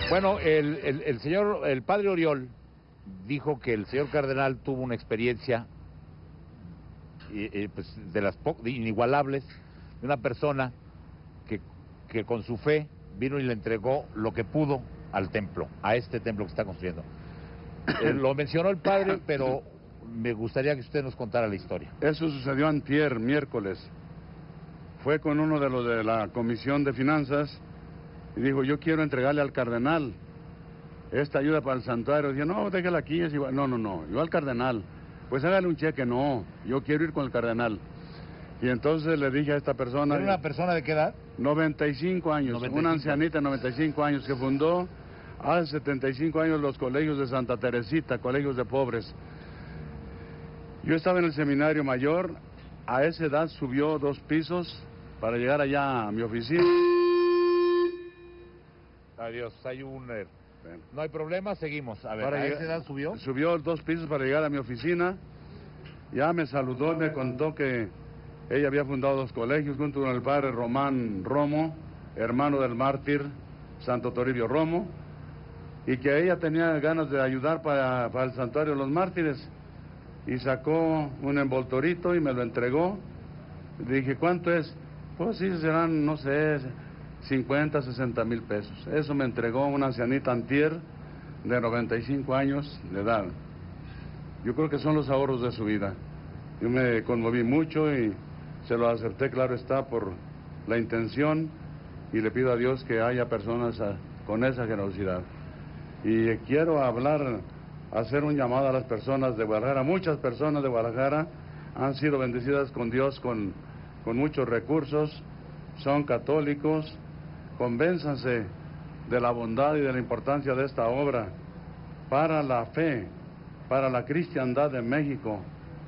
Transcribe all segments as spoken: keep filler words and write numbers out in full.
Bueno, el, el, el señor, el padre Oriol dijo que el señor cardenal tuvo una experiencia eh, eh, pues, de las de inigualables, de una persona que, que con su fe vino y le entregó lo que pudo al templo, a este templo que está construyendo. Eh, lo mencionó el padre, pero me gustaría que usted nos contara la historia. Eso sucedió antier, miércoles. Fue con uno de los de la Comisión de Finanzas y dijo, yo quiero entregarle al cardenal esta ayuda para el santuario. Dije, no, déjala aquí, es igual. No, no, no, yo al cardenal. Pues hágale un cheque. No, yo quiero ir con el cardenal. Y entonces le dije a esta persona... ¿Era una persona de qué edad? noventa y cinco años, noventa y cinco. Una ancianita de noventa y cinco años que fundó hace setenta y cinco años los colegios de Santa Teresita, colegios de pobres. Yo estaba en el seminario mayor, a esa edad subió dos pisos para llegar allá a mi oficina. Adiós, hay un... Eh, no hay problema, seguimos. A ver, para ¿a llegar, esa edad subió? Subió dos pisos para llegar a mi oficina. Ya me saludó, me contó que ella había fundado dos colegios junto con el padre Román Romo, hermano del mártir Santo Toribio Romo, y que ella tenía ganas de ayudar para, para el santuario de los mártires. Y sacó un envoltorito y me lo entregó. Dije, ¿cuánto es? Pues sí, serán, no sé, cincuenta, sesenta mil pesos. Eso me entregó una ancianita antier de noventa y cinco años de edad. Yo creo que son los ahorros de su vida. Yo me conmoví mucho y se lo acerté, claro está, por la intención, y le pido a Dios que haya personas a, con esa generosidad. Y quiero hablar, hacer un llamado a las personas de Guadalajara. Muchas personas de Guadalajara han sido bendecidas con Dios con, con muchos recursos, son católicos. Convénzanse de la bondad y de la importancia de esta obra para la fe, para la cristiandad de México,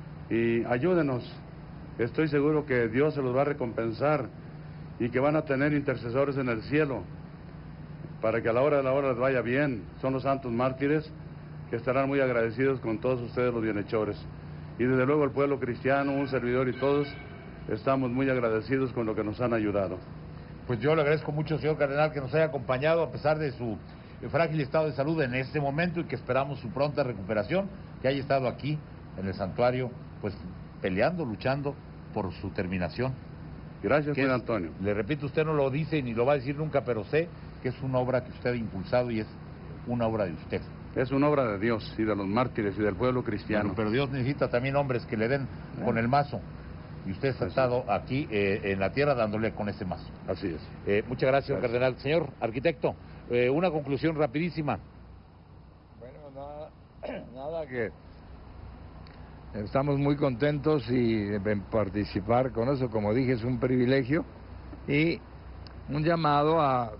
y ayúdenos. Estoy seguro que Dios se los va a recompensar y que van a tener intercesores en el cielo para que a la hora de la hora les vaya bien. Son los santos mártires que estarán muy agradecidos con todos ustedes los bienhechores. Y desde luego el pueblo cristiano, un servidor y todos, estamos muy agradecidos con lo que nos han ayudado. Pues yo le agradezco mucho, señor cardenal, que nos haya acompañado a pesar de su frágil estado de salud en este momento y que esperamos su pronta recuperación, que haya estado aquí en el santuario, pues peleando, luchando por su terminación. Gracias, señor Antonio. Le repito, usted no lo dice ni lo va a decir nunca, pero sé que es una obra que usted ha impulsado y es una obra de usted. Es una obra de Dios y de los mártires y del pueblo cristiano. Bueno, pero Dios necesita también hombres que le den eh. con el mazo. Y usted ha estado aquí eh, en la tierra dándole con ese mazo. Así es. Eh, muchas gracias, gracias, cardenal. Señor arquitecto, eh, una conclusión rapidísima. Bueno, nada, nada que estamos muy contentos y en participar con eso, como dije, es un privilegio, y un llamado a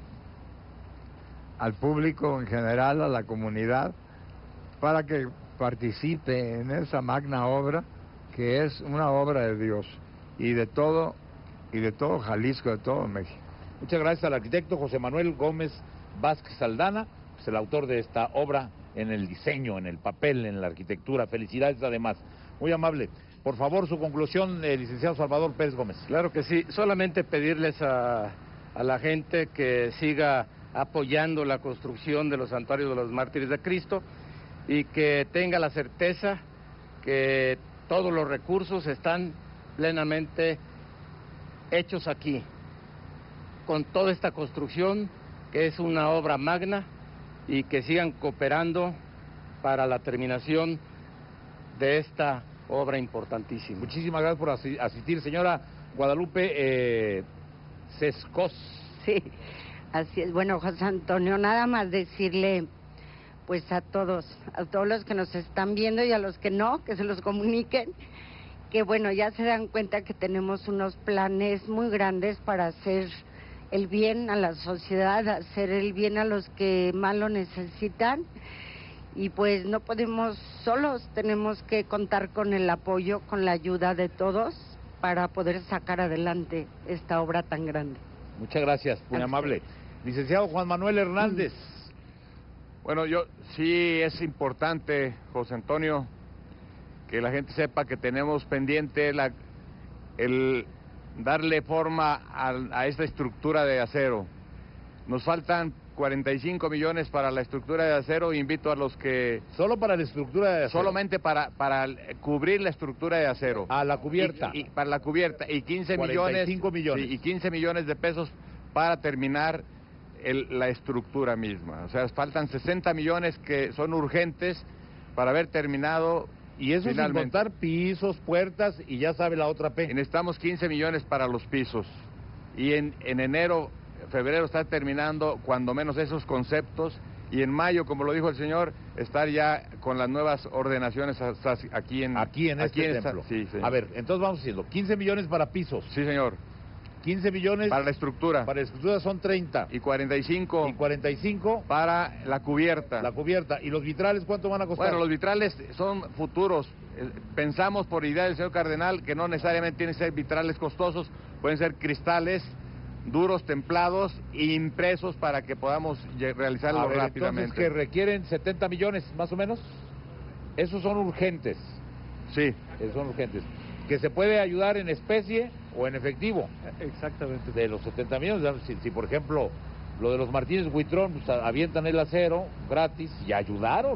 al público en general, a la comunidad, para que participe en esa magna obra que es una obra de Dios y de todo y de todo Jalisco, de todo México. Muchas gracias al arquitecto José Manuel Gómez Vázquez Aldana, pues el autor de esta obra en el diseño, en el papel, en la arquitectura. Felicidades además. Muy amable. Por favor, su conclusión, eh, licenciado Salvador Pérez Gómez. Claro que sí. Solamente pedirles a, a la gente que siga apoyando la construcción de los santuarios de los mártires de Cristo y que tenga la certeza que todos los recursos están plenamente hechos aquí, con toda esta construcción, que es una obra magna, y que sigan cooperando para la terminación de esta obra importantísima. Muchísimas gracias por asistir, señora Guadalupe eh, Sescos. Sí, así es. Bueno, José Antonio, nada más decirle pues a todos, a todos los que nos están viendo y a los que no, que se los comuniquen, que bueno, ya se dan cuenta que tenemos unos planes muy grandes para hacer el bien a la sociedad, hacer el bien a los que más lo necesitan, y pues no podemos solos, tenemos que contar con el apoyo, con la ayuda de todos para poder sacar adelante esta obra tan grande. Muchas gracias, muy amable. Licenciado Juan Manuel Hernández. Bueno, yo sí es importante, José Antonio, que la gente sepa que tenemos pendiente la, el darle forma a, a esta estructura de acero. Nos faltan cuarenta y cinco millones para la estructura de acero. Invito a los que... Solo para la estructura de acero. Solamente para, para cubrir la estructura de acero. A la cubierta. Y, y para la cubierta. Y quince cuarenta y cinco millones. Sí, y quince millones de pesos para terminar el, la estructura misma. O sea, faltan sesenta millones que son urgentes para haber terminado. Y eso finalmente. sin contar pisos, puertas y ya sabe la otra P. Y necesitamos quince millones para los pisos. Y en, en enero, febrero está terminando cuando menos esos conceptos. Y en mayo, como lo dijo el señor, estar ya con las nuevas ordenaciones hasta aquí en... Aquí en este aquí en templo. Esta, sí, sí. A ver, entonces vamos haciendo quince millones para pisos. Sí, señor. quince millones... Para la estructura. Para la estructura son treinta. Y cuarenta y cinco... Y cuarenta y cinco... Para la cubierta. La cubierta. ¿Y los vitrales cuánto van a costar? Bueno, los vitrales son futuros. Pensamos por idea del señor Cardenal que no necesariamente tienen que ser vitrales costosos, pueden ser cristales duros, templados e impresos para que podamos realizarlo a ver, rápidamente. Entonces, que requieren setenta millones, más o menos. Esos son urgentes. Sí. Esos son urgentes. Que se puede ayudar en especie o en efectivo. Exactamente. De los setenta millones, si, si por ejemplo, lo de los Martínez Huitrón, pues, avientan el acero gratis y ayudaron.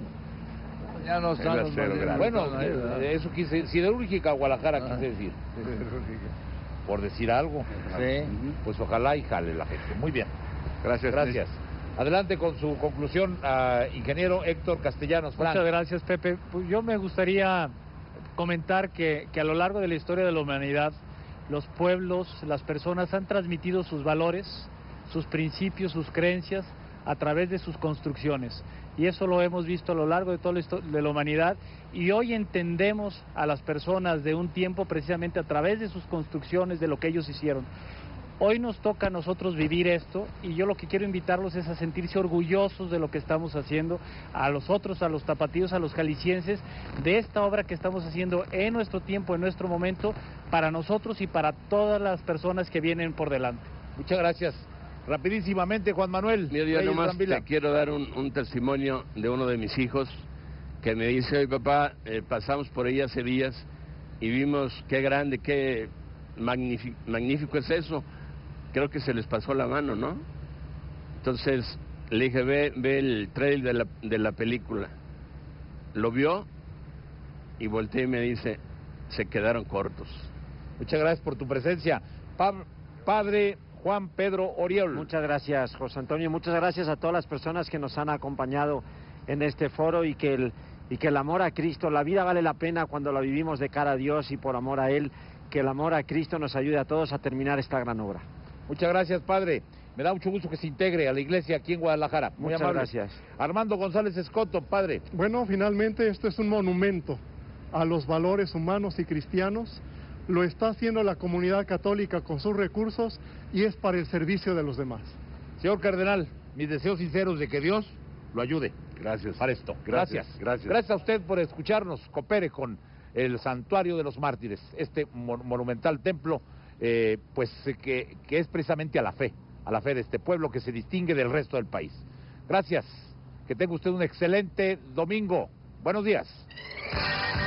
Ya no están los acero Martínez. Bueno, ahí, ¿verdad? eso quise, siderúrgica Guadalajara Ah, quise decir, siderúrgica. por decir algo. Sí. Pues ojalá y jale la gente. Muy bien. Gracias. Gracias. Adelante con su conclusión, uh, ingeniero Héctor Castellanos. Frank. Muchas gracias, Pepe. Pues yo me gustaría comentar que, que a lo largo de la historia de la humanidad, los pueblos, las personas han transmitido sus valores, sus principios, sus creencias a través de sus construcciones. Y eso lo hemos visto a lo largo de toda la historia de la humanidad. Y hoy entendemos a las personas de un tiempo precisamente a través de sus construcciones, de lo que ellos hicieron. Hoy nos toca a nosotros vivir esto y yo lo que quiero invitarlos es a sentirse orgullosos de lo que estamos haciendo, a los otros, a los tapatíos, a los jaliscienses, de esta obra que estamos haciendo en nuestro tiempo, en nuestro momento, para nosotros y para todas las personas que vienen por delante. Muchas gracias. Rapidísimamente, Juan Manuel. Mira, yo Reyes nomás Brambila. te quiero dar un, un testimonio de uno de mis hijos que me dice: oye, papá, eh, pasamos por ahí hace días y vimos qué grande, qué magnífico, magnífico es eso. Creo que se les pasó la mano, ¿no? Entonces le dije: ve, ve el trailer de la, de la película. Lo vio y volteé y me dice: se quedaron cortos. Muchas gracias por tu presencia. Pa- padre Juan Pedro Oriol. Muchas gracias, José Antonio. Muchas gracias a todas las personas que nos han acompañado en este foro y que el, y que el amor a Cristo, la vida vale la pena cuando la vivimos de cara a Dios y por amor a Él, que el amor a Cristo nos ayude a todos a terminar esta gran obra. Muchas gracias, padre. Me da mucho gusto que se integre a la iglesia aquí en Guadalajara. Muy Muchas amable. gracias. Armando González Escoto, padre. Bueno, finalmente esto es un monumento a los valores humanos y cristianos. Lo está haciendo la comunidad católica con sus recursos y es para el servicio de los demás. Señor Cardenal, mis deseos sinceros de que Dios lo ayude. Gracias. Para esto. Gracias, Gracias. gracias. Gracias a usted por escucharnos. Coopere con el Santuario de los Mártires, este mon- monumental templo, eh, pues eh, que, que es precisamente a la fe, a la fe de este pueblo que se distingue del resto del país. Gracias. Que tenga usted un excelente domingo. Buenos días.